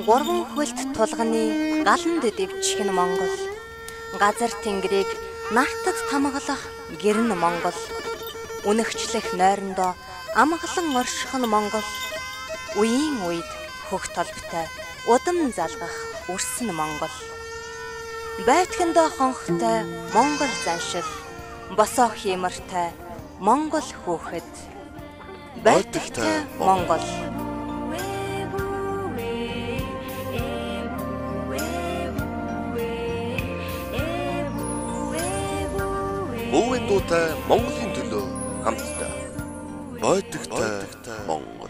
Гурван хөлт тулганы галанд дэвчихэн Монгол. Газар тэнгэрийг нартад тамгалах гэрн Монгол. Үнэгчлэх нойрондоо амгалан орших нь Монгол. Үеийн үед хөх толбтой удам залгах үрсэн Монгол. Байтгандаа хонхтой Монгол заншил, босоо хиймэртэй Монгол хүүхэд. Байтгтай Монгол. Өвөн дуутай Монголын төлөө хамтдаа. Бойтогтой Монгол.